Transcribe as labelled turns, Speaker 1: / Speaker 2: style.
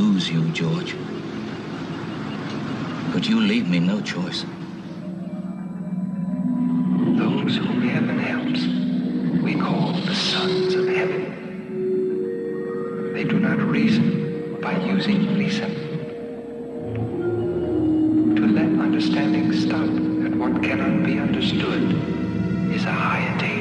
Speaker 1: lose you, George. But you leave me no choice.
Speaker 2: Those whom heaven helps, we call the sons of heaven. They do not reason by using reason. To let understanding stop at what cannot be understood is a high attainment.